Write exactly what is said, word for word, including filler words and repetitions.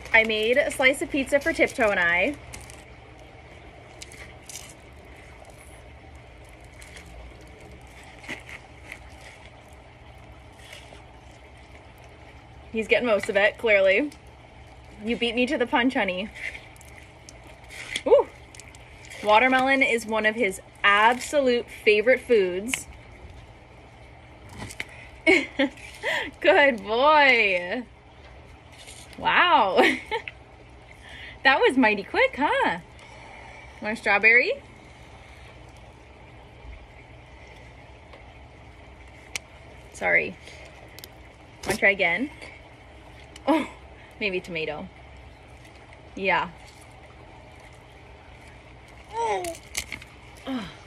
I made a slice of pizza for Tiptoe and I. He's getting most of it, clearly. You beat me to the punch, honey. Ooh. Watermelon is one of his absolute favorite foods. Good boy. Wow. That was mighty quick, huh? Want a strawberry? Sorry. Want to try again? Oh, maybe tomato. Yeah. Oh.